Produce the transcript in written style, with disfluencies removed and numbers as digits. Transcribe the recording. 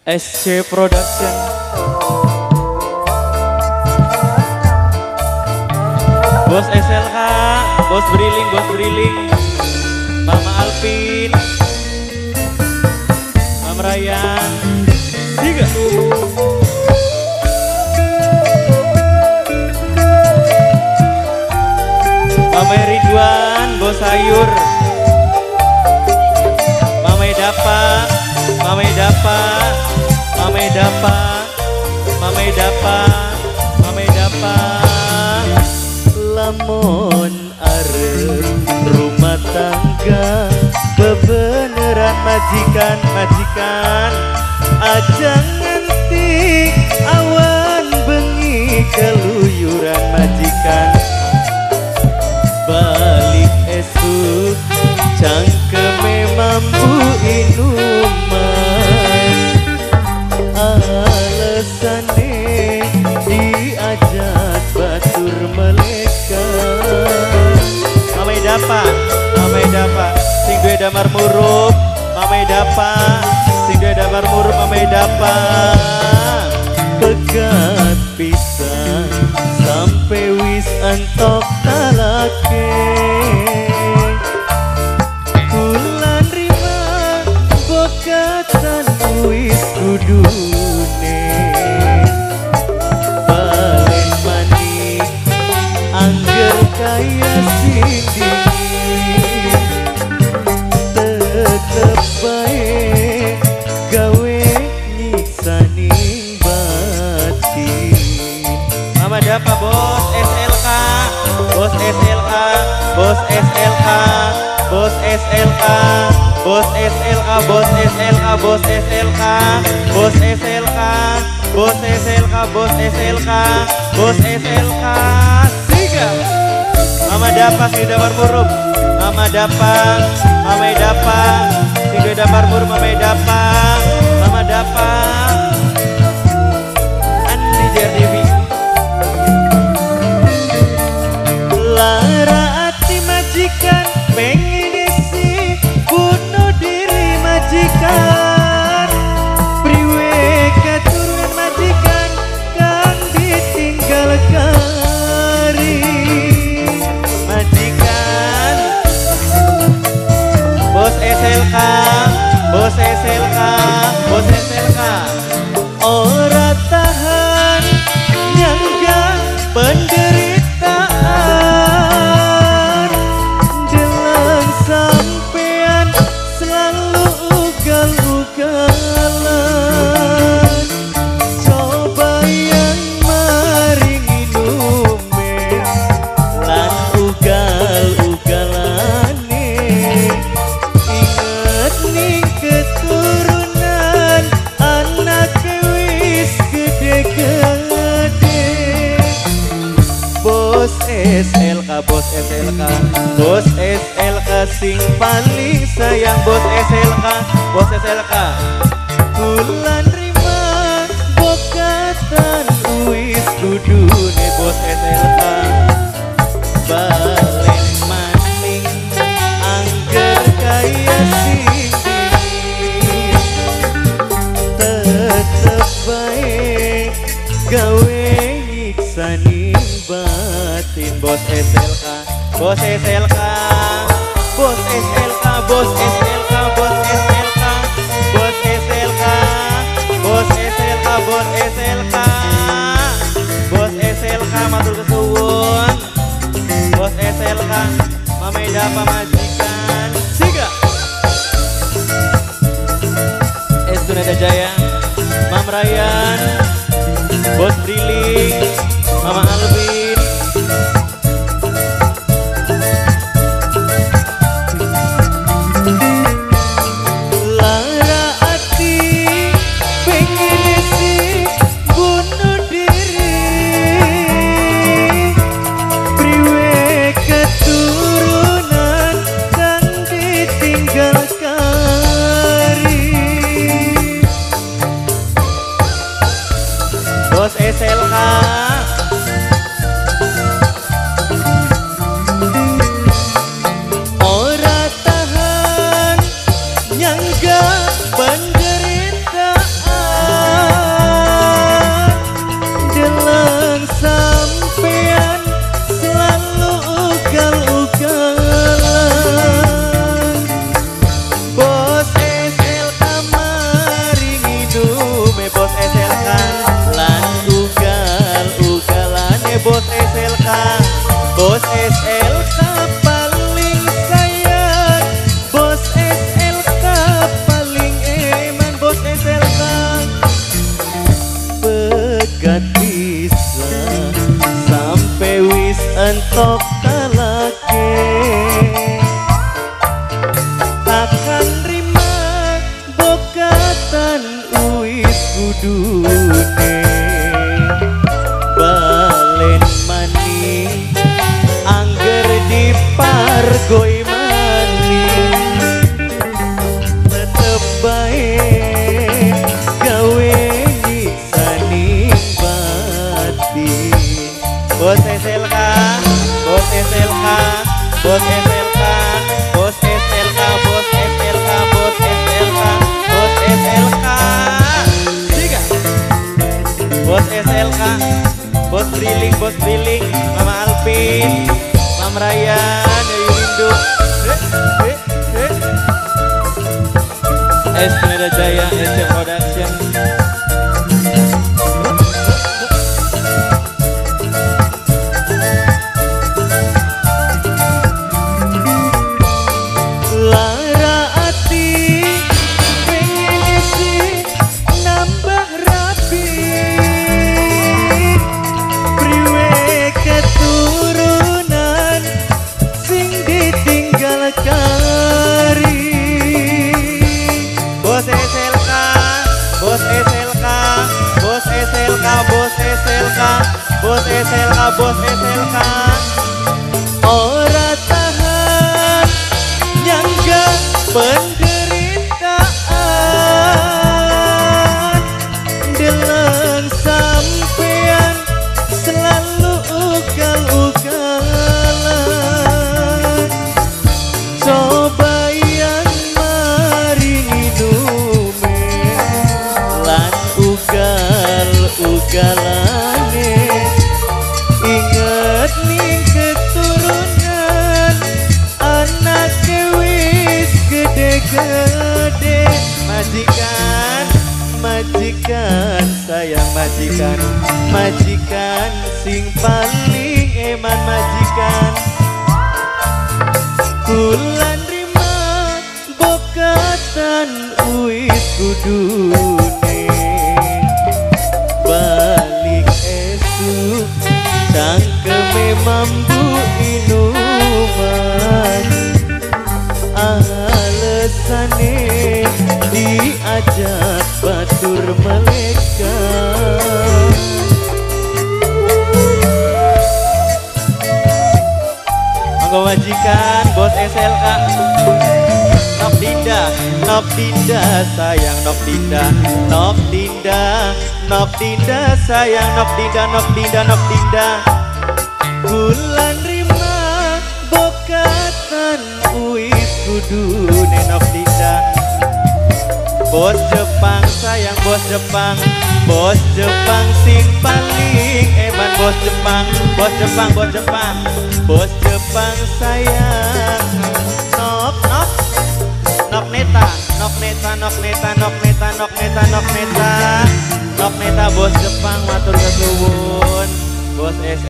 SC Production. Bos SLK, Bos Briling, Mama Alvin, Mam Ryan, tiga. Mama Ridwan, Bos Sayur, Mama Dapa, Mama Dapa, Mama Dapa, Mama Dapa, Mama Dapa. Lamun arep rumah tangga bebeneran majikan aja nganti awan bengi keluyuran majikan balik esuk cangkeme mampu inuman alesane diajak batur meleka Mamai dapa sing duwe damar murup Mamai dapa sing duwe damar murup Mamai dapa pegat pisan sampai wis entok talake kulan rima bokatan wis kudune balen mani angger kaya sindi tetep bae gawe nyiksani batin Mama Dapa Bos SLK Bos SLK Bos SLK Bos SLK Bos SLK Bos SLK Bos SLK Bos SLK Bos SLK Bos SLK Bos SLK tiga Mama Dapa sing damar murup Mama Dapa Mama Dapa sing damar murup Mama Dapa Mama Dapa Andi Jerdewi lara hati majikan pengen isi bunuh diri majikan priwe keturunan majikan kan ditinggal kari majikan Bos SLK Bos SLK Bos SLK ora tahan nyangga penderitaan jelang sampean selalu ugal-ugalan coba yang maringi nume lan ugal-ugalane inget ning keturunan anak wis gede-gede Bos SLK Bos SLK Bos SLK sing paling sayang Bos SLK Bos SLK bulan rima bokatan wis kudune Bos SLK balen maning angger kaya sindi tetep bae gawe nyiksani batin Bos SLK Bos SLK Bos SLK Bos SLK Bos SLK Bos SLK Bos SLK Bos SLK Bos SLK matur kesuwun Bos SLK Mamai Dapa majikan tiga Estunada Jaya Mam Ryan Bos Briling Mama Alvin lara hati pengen isi bunuh diri priwe keturunan kudune balen mani angger dipargoi mani tetep bae gawe nyiksaning batin. Bos SLK, bos SLK, bos SLK, bos SLK, bos SLK, bos SLK, bos SLK. Tiga. Bos SLK, bos Briling, Mama Alvin, Mama Ryan, Dewi Windu. Esmeralda Jaya, SC Production. Bos SLK, bos SLK, ora tahan nyangga penderitaan deleng sampean selalu ugal-ugalan coba yang maringi nume lan ugal-ugalan inget ning keturunan anak wis gede-gede majikan majikan sayang majikan majikan sing paling eman majikan kula nrima bokatan wis kudune balik esuk cangkeme mambu inuman alesane diajak batur meleka mangga majikan bos SLK Nok Dinda, Nok Dinda sayang Nok Dinda, Nok Dinda, Nok Dinda sayang Nok Dinda, Nok Dinda, Nok Dinda. Bulan rima bokatan uis kudune Nok Dinda. Bos Jepang sayang bos Jepang, bos Jepang sing paling eman bos Jepang, bos Jepang, bos Jepang, bos Jepang sayang. Nok nok nok neta, nok neta, nok neta, nok neta, nok neta, nok neta, nok neta bos Jepang matur kesuwun, bos S